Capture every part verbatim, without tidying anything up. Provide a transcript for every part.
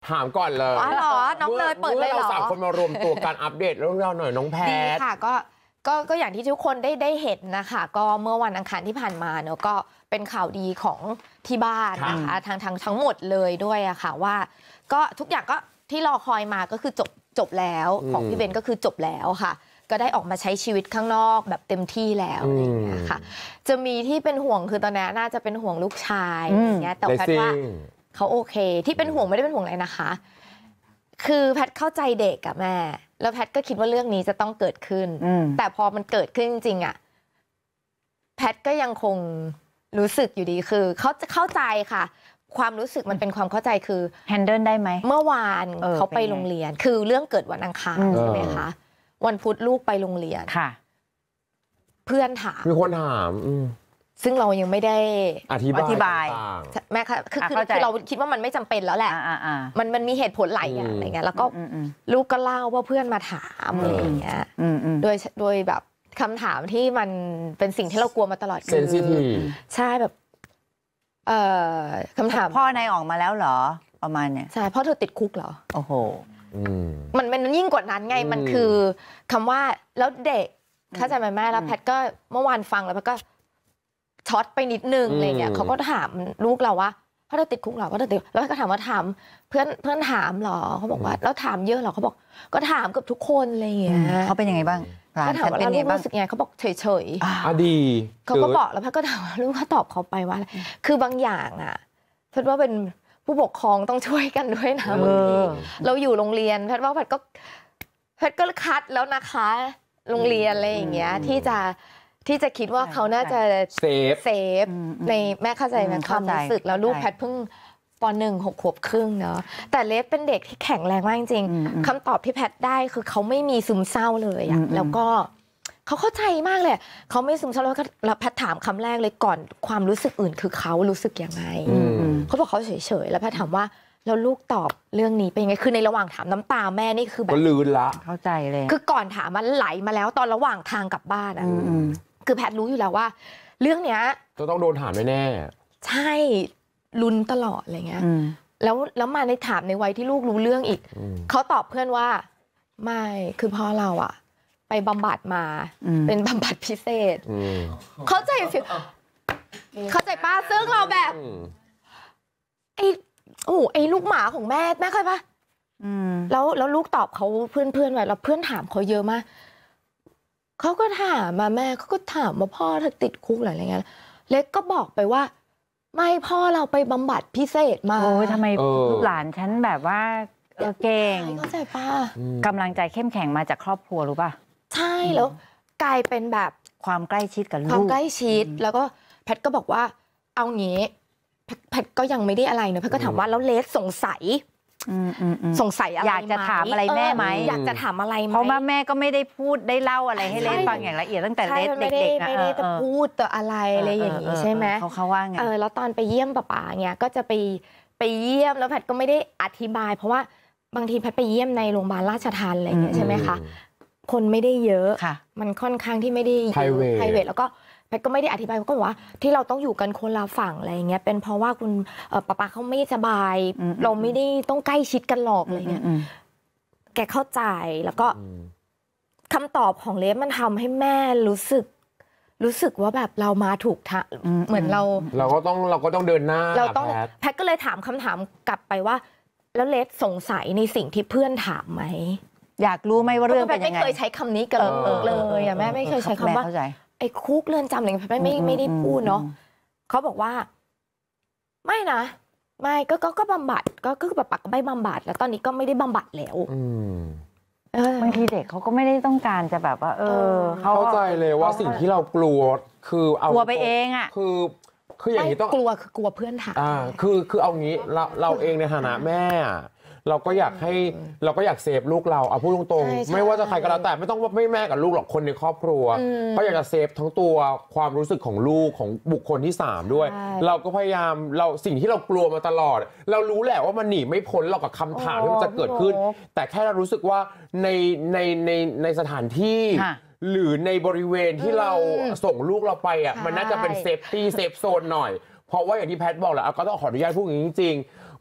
ถามก่อนเลยอ๋อเหรอน้องเลยเปิดเลยเหรอเราสามคนมารวมตัวการอัปเดตเรื่องราวหน่อยน้องแพทดีค่ะก็ก็ก็อย่างที่ทุกคนได้ได้เห็นนะคะก็เมื่อวันอังคารที่ผ่านมาเนอะก็เป็นข่าวดีของที่บ้านนะคะทางทางทั้งหมดเลยด้วยอะค่ะว่าก็ทุกอย่างก็ที่รอคอยมาก็คือจบจบแล้วของพี่เบนก็คือจบแล้วค่ะก็ได้ออกมาใช้ชีวิตข้างนอกแบบเต็มที่แล้วอะไรอย่างเงี้ยค่ะจะมีที่เป็นห่วงคือตอนนี้น่าจะเป็นห่วงลูกชายอย่างเงี้ยแต่แพทว่าเขาโอเคที่เป็นห่วงไม่ได้เป็นห่วงอะไรนะคะคือแพทเข้าใจเด็กอะแม่แล้วแพทก็คิดว่าเรื่องนี้จะต้องเกิดขึ้นแต่พอมันเกิดขึ้นจริงๆอะแพทก็ยังคงรู้สึกอยู่ดีคือเขาจะเข้าใจค่ะความรู้สึกมันเป็นความเข้าใจคือแฮนเดิลได้ไหมเมื่อวานเขาไปโรงเรียนคือเรื่องเกิดวันอังคารใช่ไหมคะวันพุธลูกไปโรงเรียนค่ะเพื่อนถามมีคนถามซึ่งเรายังไม่ได้อธิบายอธิบายแม่ค่ะคือคือเราคิดว่ามันไม่จำเป็นแล้วแหละมันมันมีเหตุผลหลายอย่างอะไรเงี้ยแล้วก็ลูกก็เล่าว่าเพื่อนมาถามอะไรอย่างเงี้ยโดยโดยแบบคำถามที่มันเป็นสิ่งที่เรากลัวมาตลอดคือใช่แบบเอ่อคำถามพ่อนายออกมาแล้วเหรอประมาณเนี้ยใช่พ่อเธอติดคุกเหรอโอ้โหมันมันยิ่งกว่านั้นไงมันคือคำว่าแล้วเด็กเข้าใจไหมแม่แล้วแพทก็เมื่อวานฟังแล้วแพทก็ช็อตไปนิดนึงอะไรเงี้ยเขาก็ถามลูกเราว่าพ่อเธอติดคุกเหรอพ่อเธอติดแล้วแพทก็ถามว่าถามเพื่อนเพื่อนถามเหรอเขาบอกว่าแล้วถามเยอะเหรอเขาบอกก็ถามกับทุกคนอะไรเงี้ยเขาเป็นยังไงบ้างก็ถามว่าลูกรู้สึกไงเขาบอกเฉยเฉยอ่ะดีเขาก็บอกแล้วแพทก็ถามว่าลูกเขาตอบเขาไปว่าคือบางอย่างอ่ะแพทว่าเป็นผู้ปกครองต้องช่วยกันด้วยนะบางทีเราอยู่โรงเรียนแพทว่าแพทก็แพทก็คัดแล้วนะคะโรงเรียนอะไรอย่างเงี้ยที่จะที่จะคิดว่าเขาน่าจะเซฟเซฟในแม่เข้าใจไหมความรู้สึกแล้วลูกแพทเพิ่งป.หนึ่ง หกขวบครึ่งเนาะแต่เลฟเป็นเด็กที่แข็งแรงมากจริงๆคำตอบที่แพทได้คือเขาไม่มีซึมเศร้าเลยอะแล้วก็เขาเข้าใจมากเลยเขาไม่ซึมเศร้าแล้วก็แพทถามคำแรกเลยก่อนความรู้สึกอื่นคือเขารู้สึกยังไงเขาบอกเขาเฉยๆแล้วแพทถามว่าแล้วลูกตอบเรื่องนี้เป็นยังไงคือในระหว่างถามน้ำตาแม่นี่คือแบบก็ลืนละเข้าใจเลยคือก่อนถามมันไหลมาแล้วตอนระหว่างทางกลับบ้านอ่ะคือแพทรู้อยู่แล้วว่าเรื่องเนี้ยจะต้องโดนถามแน่ใช่ลุ้นตลอดอะไรเงี้ยแล้วแล้วมาในถามในวัยที่ลูกรู้เรื่องอีกเขาตอบเพื่อนว่าไม่คือพ่อเราอะไปบำบัดมาเป็นบำบัดพิเศษเข้าใจฟิลเข้าใจป้าซึ่งเราแบบไอ้โอ้ไอ้ลูกหมาของแม่แม่เคยปะแล้วแล้วลูกตอบเขาเพื่อนเพื่อนไว้แล้วเพื่อนถามเขาเยอะมากเขาก็ถามมาแม่เขาก็ถามว่าพ่อเธอติดคุกอะไรเงี้ยเล็กก็บอกไปว่าไม่พ่อเราไปบำบัดพิเศษมาโอ้ยทำไมลูกหลานฉันแบบว่าเก่งเข้าใจป่ะกำลังใจเข้มแข็งมาจากครอบครัวรู้ป่ะใช่แล้วกลายเป็นแบบความใกล้ชิดกับลูกความใกล้ชิดแล้วก็แพทก็บอกว่าเอางี้แพทก็ยังไม่ได้อะไรเนอะแพทก็ถามว่าแล้วเลสสงสัยสงสัยอะไรอยากจะถามอะไรแม่ไหมอยากจะถามอะไรไหมเพราะว่าแม่ก็ไม่ได้พูดได้เล่าอะไรให้เลสฟังอย่างละเอียดตั้งแต่เลสเด็กๆไม่ได้จะพูดตัวอะไรอะไรอย่างนี้ใช่ไหมเขาเขาว่าไงเออแล้วตอนไปเยี่ยมป้าป๋าเนี่ยก็จะไปไปเยี่ยมแล้วแพทก็ไม่ได้อธิบายเพราะว่าบางทีแพทไปเยี่ยมในโรงพยาบาลราชทัณฑ์อะไรอย่างเงี้ยใช่ไหมคะคนไม่ได้เยอะมันค่อนข้างที่ไม่ได้ไพรเวทไพรเวทแล้วก็แพทก็ไม่ได้อธิบายก็บอกว่าที่เราต้องอยู่กันคนละฝั่งอะไรเงี้ยเป็นเพราะว่าคุณป้าป๋าเขาไม่สบายเราไม่ได้ต้องใกล้ชิดกันหรอกอะไรเงี้ยแกเข้าใจแล้วก็คำตอบของเลฟมันทำให้แม่รู้สึกรู้สึกว่าแบบเรามาถูกทางเหมือนเราเราก็ต้องเราก็ต้องเดินหน้าเราต้องแพทก็เลยถามคำถามกลับไปว่าแล้วเลฟสงสัยในสิ่งที่เพื่อนถามไหมอยากรู้ไหมว่าเรื่องเป็นยังไงไม่เคยใช้คำนี้กันเลยอะแม่ไม่เคยใช้คำว่าไอ้คุกเรือนจำอะไรไม่ไม่ไม่ได้พูดเนาะเขาบอกว่าไม่นะไม่ก็ก็ก็บำบัดก็ก็แบบปักไม่บำบัดแล้วตอนนี้ก็ไม่ได้บำบัดแล้วบางทีเด็กเขาก็ไม่ได้ต้องการจะแบบว่าเออเข้าใจเลยว่าสิ่งที่เรากลัวคือเอากลัวไปเองอ่ะคือคืออย่างนี้ต้องกลัวคือกลัวเพื่อนถามอ่าคือคือเอางี้เราเราเองในฐานะแม่เราก็อยากให้เราก็อยากเซฟลูกเราเอาพูดตรงๆไม่ว่าจะใครก็แล้วแต่ไม่ต้องว่าไม่แม่กับลูกหรอกคนในครอบครัวก็อยากจะเซฟทั้งตัวความรู้สึกของลูกของบุคคลที่สามด้วยเราก็พยายามเราสิ่งที่เรากลัวมาตลอดเรารู้แหละว่ามันหนีไม่พ้นหรอกกับคำถามที่มันจะเกิดขึ้นแต่แค่เรารู้สึกว่าในในในในสถานที่หรือในบริเวณที่เราส่งลูกเราไปอ่ะมันน่าจะเป็นเซฟตี้เซฟโซนหน่อยเพราะว่าอย่างที่แพทบอกแหละก็ต้องขออนุญาตพูดอย่างนี้จริง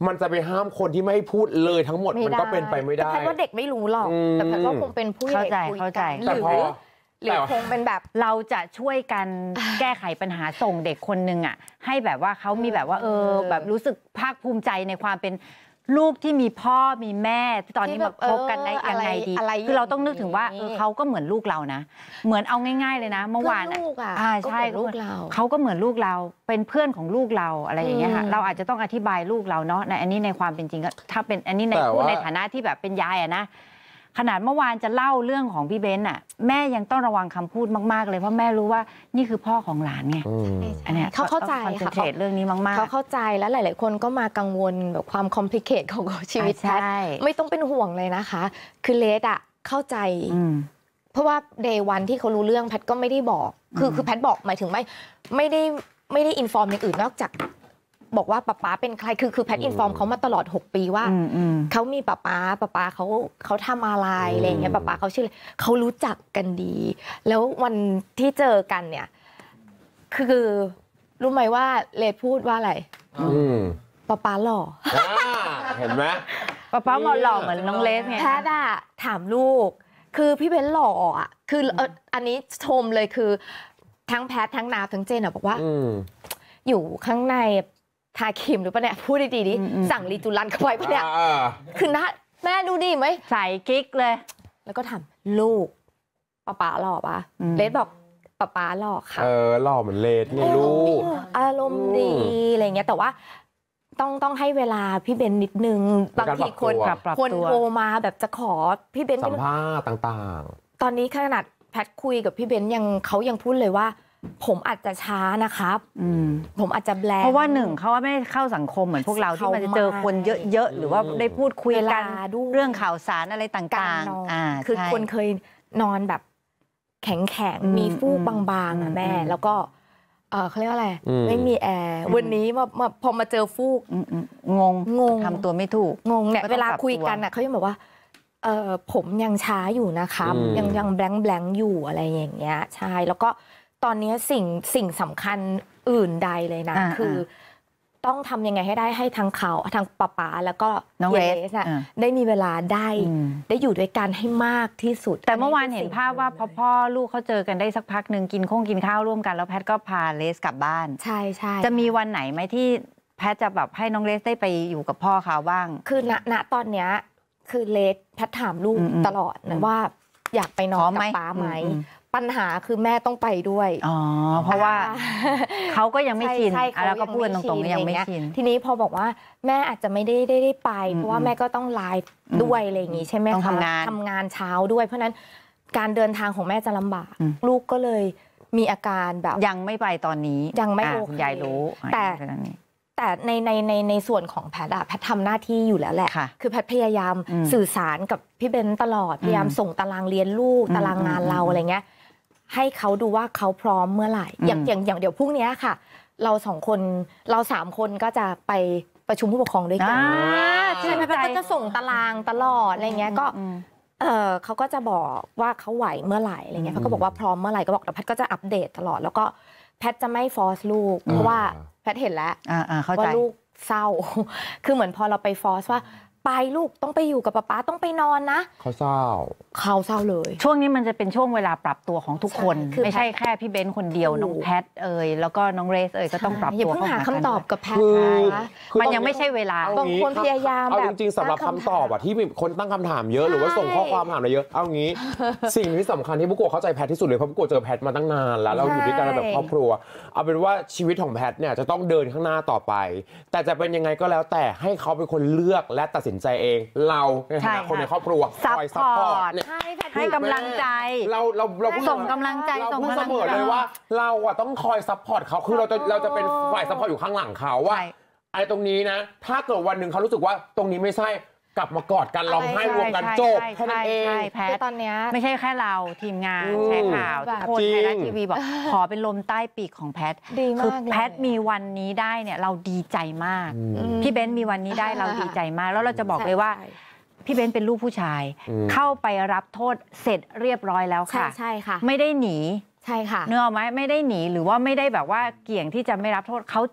มันจะไปห้ามคนที่ไม่พูดเลยทั้งหมดมันก็เป็นไปไม่ได้แต่แพทย์ว่าเด็กไม่รู้หรอกแต่แพทย์ว่าคงเป็นผู้ใหญ่คุยกันหรือหรือคงเป็นแบบเราจะช่วยกันแก้ไขปัญหาส่งเด็กคนนึงอ่ะให้แบบว่าเขามีแบบว่าเออแบบรู้สึกภาคภูมิใจในความเป็นลูกที่มีพ่อมีแม่ตอนนี้มาพบกันได้ยังไงดีคือเราต้องนึกถึงว่าเขาก็เหมือนลูกเรานะเหมือนเอาง่ายๆเลยนะเมื่อวานอ่าใช่ลูกเราเขาก็เหมือนลูกเราเป็นเพื่อนของลูกเราอะไรอย่างเงี้ยค่ะเราอาจจะต้องอธิบายลูกเราเนาะในอันนี้ในความเป็นจริงก็ถ้าเป็นอันนี้ในพูดในฐานะที่แบบเป็นยายอะนะขนาดเมื่อวานจะเล่าเรื่องของพี่เบนซ์อ่ะแม่ยังต้องระวังคำพูดมากๆเลยเพราะแม่รู้ว่านี่คือพ่อของหลานไงอันนี้เขาเข้าใจค่ะเขาเรื่องนี้มากๆเขาเข้าใจแล้วหลายๆคนก็มากังวลแบบความคอมพลีเคทของชีวิตแพทไม่ต้องเป็นห่วงเลยนะคะคือเลสอ่ะเข้าใจเพราะว่าเดย์วันที่เขารู้เรื่องแพทก็ไม่ได้บอกคือคือแพทบอกหมายถึงไม่ไม่ได้ไม่ได้อินฟอร์มอย่างอื่นนอกจากบอกว่าป๊าป๊าเป็นใครคือคือแพทอินฟอร์มเขามาตลอดหกปีว่าเขามีป๊าป๊าป๊าป๊าเขาเขาทำอะไรอะไรอย่างเงี้ยป๊าป๊าเขาชื่ออะไรเขารู้จักกันดีแล้ววันที่เจอกันเนี่ยคือรู้ไหมว่าเลดพูดว่าอะไรป๊าป๊าหล่อเห็นไหมป๊าป๊าหล่อเหมือนน้องเลสไงแพทอะถามลูกคือพี่เบนหล่ออ่ะคืออันนี้ชมเลยคือทั้งแพททั้งนาทั้งเจนอะบอกว่าอยู่ข้างในทาครีมหรือปะเนี่ยพูดดีๆดิสั่งรีจูรันเข้าไปปะเนี่ยคือนะแม่ดูดีไหมใส่กิ๊กเลยแล้วก็ถามลูกป๊าป๊าหล่อปะเลสบอกป๊าป๊าหล่อค่ะเออหล่อเหมือนเลสนี่ลูกอารมณ์ดีอะไรเงี้ยแต่ว่าต้องต้องให้เวลาพี่เบนนิดนึงบางทีคนคนโทรมาแบบจะขอพี่เบนสัมภาษณ์ต่างๆตอนนี้ขนาดแพทคุยกับพี่เบนยังเขายังพูดเลยว่าผมอาจจะช้านะครับผมอาจจะแบลเพราะว่าหนึ่งเขาว่าไม่เข้าสังคมเหมือนพวกเราที่มันจะเจอคนเยอะๆหรือว่าได้พูดคุยกันเรื่องข่าวสารอะไรต่างๆคือคนเคยนอนแบบแข็งๆมีฟูกบางๆอ่ะแม่แล้วก็เขาเรียกว่าอะไรไม่มีแอร์วันนี้มาพอมาเจอฟูกงงงงทำตัวไม่ถูกงงเนี่ยเวลาคุยกันอ่ะเขายังบอกว่าเออผมยังช้าอยู่นะครับยังยังแบงค์แบงค์อยู่อะไรอย่างเงี้ยใช่แล้วก็ตอนนี้สิ่งสิ่งสำคัญอื่นใดเลยนะคือต้องทำยังไงให้ได้ให้ทั้งเขาทั้งป๊าป๊าแล้วก็น้องเรสได้มีเวลาได้ได้อยู่ด้วยกันให้มากที่สุดแต่เมื่อวานเห็นภาพว่าพอพ่อลูกเขาเจอกันได้สักพักหนึ่งกินข้งกินข้าวร่วมกันแล้วแพทก็พาเรสกลับบ้านใช่ใช่จะมีวันไหนไหมที่แพทจะแบบให้น้องเรสได้ไปอยู่กับพ่อเขาบ้างคือณณตอนเนี้ยคือเรสแพทถามลูกตลอดนะว่าอยากไปนอนกับป๊าไหมปัญหาคือแม่ต้องไปด้วยอ๋อเพราะว่าเขาก็ยังไม่ชินแล้วก็พูดตรงๆยังไม่ชินทีนี้พอบอกว่าแม่อาจจะไม่ได้ได้ไปเพราะว่าแม่ก็ต้องไลฟ์ด้วยอะไรอย่างงี้ใช่ไหมคะทำงานทำงานเช้าด้วยเพราะนั้นการเดินทางของแม่จะลำบากลูกก็เลยมีอาการแบบยังไม่ไปตอนนี้ยังไม่โอเคยายรู้แต่แต่ในในในในส่วนของแพทย์อะแพทย์ทำหน้าที่อยู่แล้วแหละคือแพทย์พยายามสื่อสารกับพี่เบนตลอดพยายามส่งตารางเรียนลูกตารางงานเราอะไรเงี้ยให้เขาดูว่าเขาพร้อมเมื่อไหร่อย่างอย่างอย่างเดี๋ยวพรุ่งนี้ค่ะเราสองคนเราสามคนก็จะไปประชุมผู้ปกครองด้วยกันใช่ไหมแพทย์ก็จะส่งตารางตลอดอะไรเงี้ยก็เออเขาก็จะบอกว่าเขาไหวเมื่อไหร่อะไรเงี้ยเขาก็บอกว่าพร้อมเมื่อไหร่ก็บอกแต่แพทย์ก็จะอัปเดตตลอดแล้วก็แพทย์จะไม่ฟอร์สลูกเพราะว่าแพทย์เห็นแล้วว่าลูกเศร้าคือเหมือนพอเราไปฟอร์สว่าไปลูกต้องไปอยู่กับป๊าป๊าต้องไปนอนนะเขาเศร้าเขาเศร้าเลยช่วงนี้มันจะเป็นช่วงเวลาปรับตัวของทุกคนไม่ใช่แค่พี่เบนซ์คนเดียวน้องแพทเอ่ยแล้วก็น้องเรสเอ่ยก็ต้องปรับตัวเข้าหาคำตอบกับแพทนะมันยังไม่ใช่เวลาบางคนพยายามแบบจริงๆสำหรับคำตอบอะที่มีคนตั้งคำถามเยอะหรือว่าส่งข้อความถามอะไรเยอะเอางี้สิ่งที่สำคัญที่บุโกะเข้าใจแพทที่สุดเลยเพราะบุโกะเจอแพทมาตั้งนานแล้วเราอยู่ด้วยกันแบบครอบครัวเอาเป็นว่าชีวิตของแพทเนี่ยจะต้องเดินข้างหน้าต่อไปแต่จะเป็นยังไงก็แล้วแต่ให้เขาเป็นคนเลือกและตัดสินใจเองเราในฐานะคนในครอบครัวคอยซัพพอร์ตให้กำลังใจเราเราเราส่งกำลังใจส่งเสมอเลยว่าเราอะต้องคอยซัพพอร์ตเขาคือเราจะเราจะเป็นฝ่ายซัพพอร์ตอยู่ข้างหลังเขาว่าไอ้ตรงนี้นะถ้าเกิดวันหนึ่งเขารู้สึกว่าตรงนี้ไม่ใช่กลับมากอดกันร้องไห้รวมกันจบแค่นั้นเองคือตอนนี้ไม่ใช่แค่เราทีมงานแชร์ข่าวทุกคนไทยรัฐทีวีบอกขอเป็นลมใต้ปีกของแพทคือแพทมีวันนี้ได้เนี่ยเราดีใจมากพี่เบนซ์มีวันนี้ได้เราดีใจมากแล้วเราจะบอกเลยว่าพี่เบนซ์เป็นลูกผู้ชายเข้าไปรับโทษเสร็จเรียบร้อยแล้วค่ะใช่ค่ะไม่ได้หนีใช่ค่ะเนื้อไหมไม่ได้หนีหรือว่าไม่ได้แบบว่าเกี่ยงที่จะไม่รับโทษเขาจบ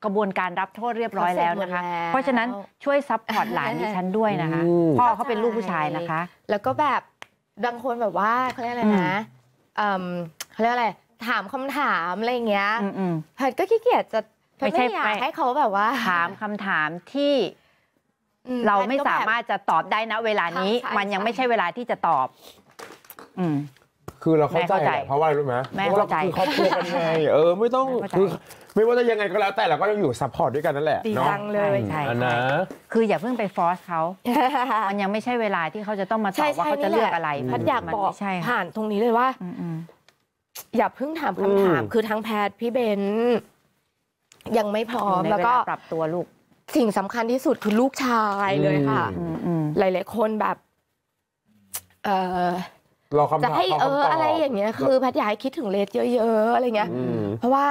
กระบวนการรับโทษเรียบร้อยแล้วนะคะ เพราะฉะนั้นช่วยซัพพอร์ตหลานดิฉันด้วยนะคะพ่อเขาเป็นลูกผู้ชายนะคะแล้วก็แบบบางคนแบบว่าเขาเรียกอะไรนะเขาเรียกอะไรถามคำถามอะไรอย่างเงี้ยแพทก็ขี้เกียจจะไม่ใช่อยากให้เขาแบบว่าถามคำถามที่เราไม่สามารถจะตอบได้นะเวลานี้มันยังไม่ใช่เวลาที่จะตอบอืมคือเราเข้าใจเพราะว่ารู้ไหมเพราะเราคือครอบครัวกันไงเออไม่ต้องคือไม่ว่าจะยังไงก็แล้วแต่เราก็ยังอยู่ซัพพอร์ตด้วยกันนั่นแหละเนาะเลยใช่นะคืออย่าเพิ่งไปฟอร์สเขามันยังไม่ใช่เวลาที่เขาจะต้องมาตอบว่าเขาจะเลือกอะไรพัดอยากบอกผ่านตรงนี้เลยว่าอย่าเพิ่งถามคำถามคือทั้งแพทย์พี่เบนยังไม่พร้อมแล้วก็ปรับตัวลูกสิ่งสำคัญที่สุดคือลูกชายเลยค่ะหลายๆคนแบบเออจะให้เอออะไรอย่างเงี้ยคือแพทย์อยากให้คิดถึงเลสเยอะๆอะไรเงี้ยเพราะว่า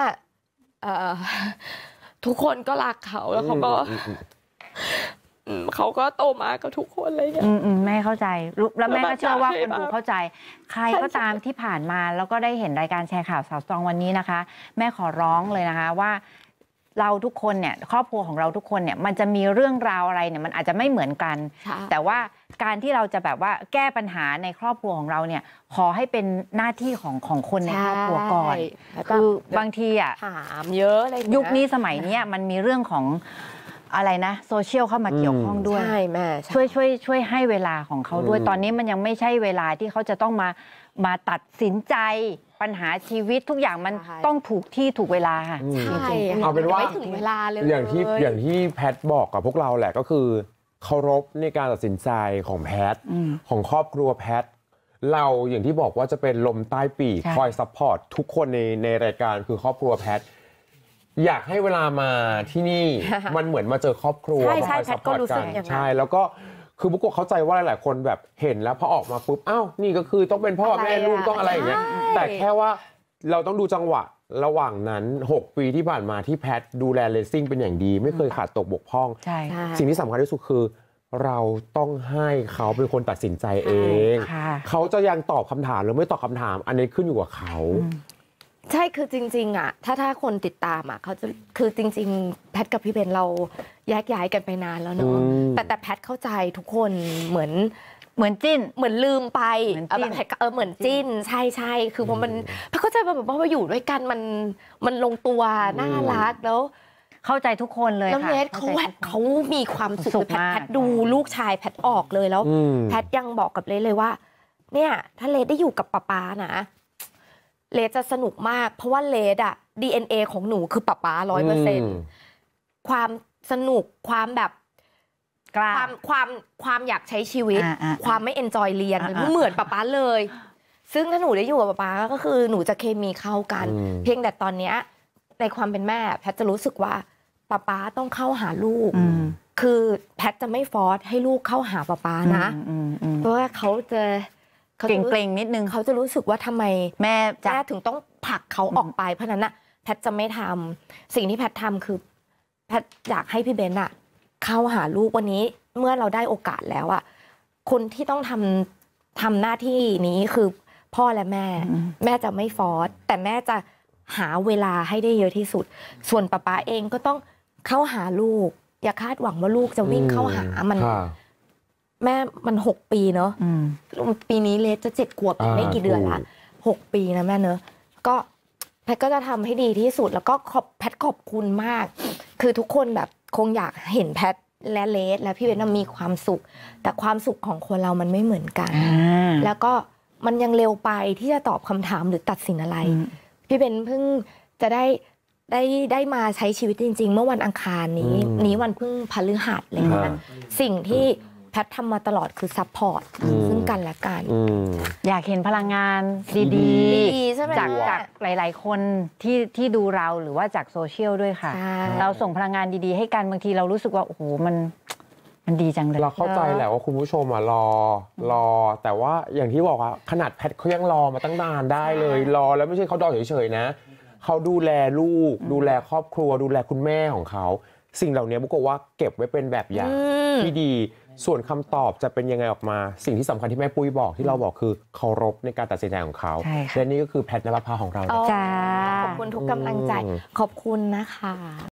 ทุกคนก็รักเขาแล้วเขาก็เขาก็โตมากับทุกคนเลยเนี่ยแม่เข้าใจแล้วแม่ก็เชื่อว่าคนดูเข้าใจใครก็ตามที่ผ่านมาแล้วก็ได้เห็นรายการแชร์ข่าวสาวสตรองวันนี้นะคะแม่ขอร้องเลยนะคะว่าเราทุกคนเนี่ยครอบครัวของเราทุกคนเนี่ยมันจะมีเรื่องราวอะไรเนี่ยมันอาจจะไม่เหมือนกันแต่ว่าการที่เราจะแบบว่าแก้ปัญหาในครอบครัวของเราเนี่ยขอให้เป็นหน้าที่ของของคนในครอบครัวก่อนคือบางทีอ่ะถามเยอะอะไรยุคนี้สมัยนี้มันมีเรื่องของอะไรนะโซเชียลเข้ามาเกี่ยวข้องด้วยใช่แม่ช่วยช่วยช่วยให้เวลาของเขาด้วยตอนนี้มันยังไม่ใช่เวลาที่เขาจะต้องมามาตัดสินใจปัญหาชีวิตทุกอย่างมันต้องถูกที่ถูกเวลาค่ะใช่เอาเป็นว่าไม่ถึงเวลาเลยอย่างที่อย่างที่แพทบอกกับพวกเราแหละก็คือเคารพในการตัดสินใจของแพทของครอบครัวแพทเราอย่างที่บอกว่าจะเป็นลมใต้ปีกคอยซัพพอร์ตทุกคนในในรายการคือครอบครัวแพทอยากให้เวลามาที่นี่มันเหมือนมาเจอครอบครัวใช่ใช่แพทก็รู้สึกอย่างนั้นใช่แล้วก็คือบุกโกะเข้าใจว่าหลายๆคนแบบเห็นแล้วพอออกมาปุ๊บอ้าวนี่ก็คือต้องเป็นพ่อแม่ลูกต้องอะไรอย่างเงี้ยแต่แค่ว่าเราต้องดูจังหวะระหว่างนั้นหกปีที่ผ่านมาที่แพทดูแลเลสซิ่งเป็นอย่างดีไม่เคยขาดตกบกพร่องสิ่งที่สำคัญที่สุดคือเราต้องให้เขาเป็นคนตัดสินใจเองเขาจะยังตอบคำถามหรือไม่ตอบคำถามอันนี้ขึ้นอยู่กับเขาใช่คือจริงๆอ่ะถ้าถ้าคนติดตามอ่ะเขาจะคือจริงๆแพทกับพี่เบนเราแยกย้ายกันไปนานแล้วเนาะแต่แต่แพทเข้าใจทุกคนเหมือนเหมือนจิ้นเหมือนลืมไปแบบแพทเออเหมือนจิ้นใช่ใช่คือพอมันแพทเข้าใจแบบว่าอยู่ด้วยกันมันมันลงตัวน่ารักแล้วเข้าใจทุกคนเลยค่ะแล้วเนทเขาเขามีความสุขแพทแพทดูลูกชายแพทออกเลยแล้วแพทยังบอกกับเลสเลยว่าเนี่ยถ้าเลสได้อยู่กับป๊าป๊านะเลสจะสนุกมากเพราะว่าเลสอะ ดี เอ็น เอ ของหนูคือป๊าป๊าร้อยเปอร์เซ็นต์ความสนุกความแบบความความความอยากใช้ชีวิตความไม่เอนจอยเรียนเหมือนป๊าป๊าเลยซึ่งถ้าหนูได้อยู่กับป๊าป๊าก็คือหนูจะเคมีเข้ากันเพียงแต่ตอนเนี้ยในความเป็นแม่แพทจะรู้สึกว่าป๊าป๊าต้องเข้าหาลูกคือแพทจะไม่ฟอร์สให้ลูกเข้าหาป๊าป๊านะเพราะว่าเขาจะเกรงๆนิดนึงเขาจะรู้สึกว่าทำไมแม่แม่ถึงต้องผลักเขาออกไปเพราะนั้นน่ะแพทจะไม่ทำสิ่งที่แพททำคือแพทอยากให้พี่เบนอะเข้าหาลูกวันนี้เมื่อเราได้โอกาสแล้วอะคนที่ต้องทำทำหน้าที่นี้คือพ่อและแม่แม่จะไม่ฟอร์สแต่แม่จะหาเวลาให้ได้เยอะที่สุดส่วนป๊าป๊าเองก็ต้องเข้าหาลูกอย่าคาดหวังว่าลูกจะวิ่งเข้าหามันแม่มันหกปีเนอะปีนี้เลสจะเจ็ดขวบอีกไม่กี่เดือนละหกปีนะแม่เนอะก็แพทก็จะทำให้ดีที่สุดแล้วก็ขอบแพทขอบคุณมากคือทุกคนแบบคงอยากเห็นแพทและเลสและพี่เบนมีความสุขแต่ความสุขของคนเรามันไม่เหมือนกันแล้วก็มันยังเร็วไปที่จะตอบคำถามหรือตัดสินอะไรพี่เบนเพิ่งจะได้ได้ได้มาใช้ชีวิตจริงๆเมื่อวันอังคารนี้นี้วันเพิ่งพฤหัสเลยนะสิ่งที่แพททำมาตลอดคือซัพพอร์ตซึ่งกันและกันอยากเห็นพลังงานดีๆจากจากหลายๆคนที่ที่ดูเราหรือว่าจากโซเชียลด้วยค่ะเราส่งพลังงานดีๆให้กันบางทีเรารู้สึกว่าโอ้โหมันมันดีจังเลยเราเข้าใจแหละว่าคุณผู้ชมอ่ะรอรอแต่ว่าอย่างที่บอกว่าขนาดแพทเขายังรอมาตั้งนานได้เลยรอแล้วไม่ใช่เขาดอเฉยๆนะเขาดูแลลูกดูแลครอบครัวดูแลคุณแม่ของเขาสิ่งเหล่านี้บุกบอกว่าเก็บไว้เป็นแบบอย่างที่ดีส่วนคำตอบจะเป็นยังไงออกมาสิ่งที่สำคัญที่แม่ปุ้ยบอกที่เราบอกคือเคารพในการตัดสินใจของเขาและนี่ก็คือแพทนภพาของเราจ้าขอบคุณทุกกำลังใจขอบคุณนะคะ